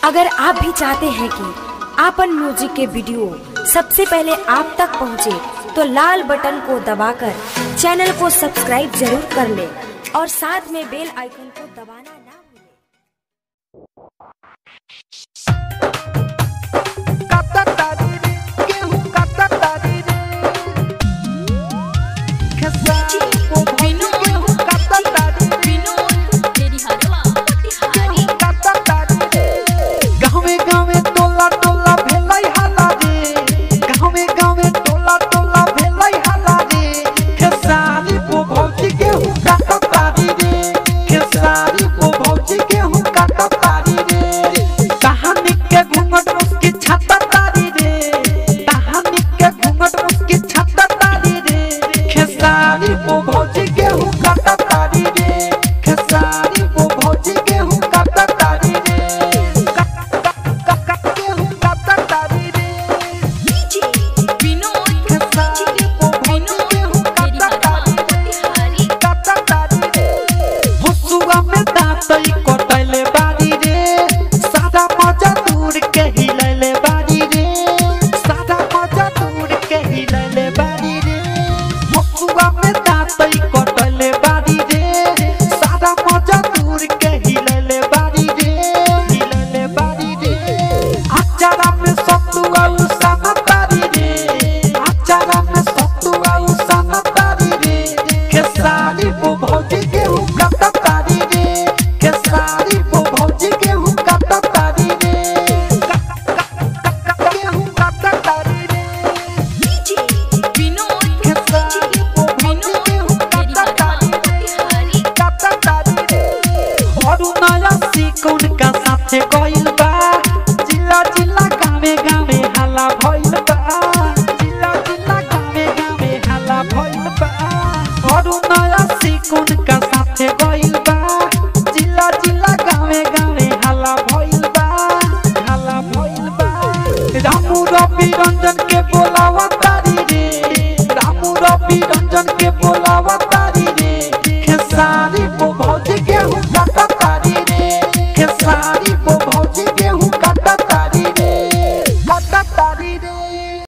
अगर आप भी चाहते हैं कि आपन म्यूजिक के वीडियो सबसे पहले आप तक पहुंचे, तो लाल बटन को दबाकर चैनल को सब्सक्राइब जरूर कर ले और साथ में बेल आइकन को दबाना ना भूलें। रंजन के बोलावता